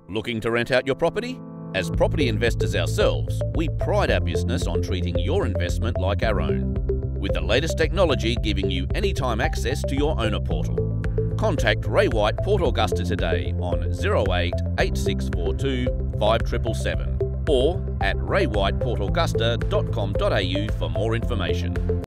Looking to rent out your property? As property investors ourselves, we pride our business on treating your investment like our own, with the latest technology giving you anytime access to your owner portal. Contact Ray White Port Augusta today on 08 8642 5777 or at raywhiteportaugusta.com.au for more information.